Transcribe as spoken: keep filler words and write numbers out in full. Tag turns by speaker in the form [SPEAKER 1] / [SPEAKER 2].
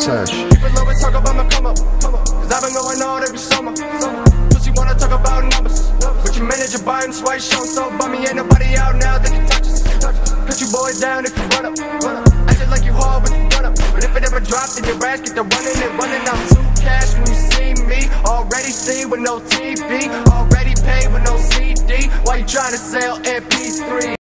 [SPEAKER 1] Sesh.
[SPEAKER 2] People always talk about my come up, cause I've been going all every summer. Pussy wanna talk about numbers, but your manager buying swipe show so bummy. Ain't nobody out now that can touch us. Cut you boys down if you run up, acting like you hard with the gun up. But if it ever drops in your ass, get the running and running out too cash when you see me. Already seen with no T V, already paid with no C D. Why you trying to sell M P three?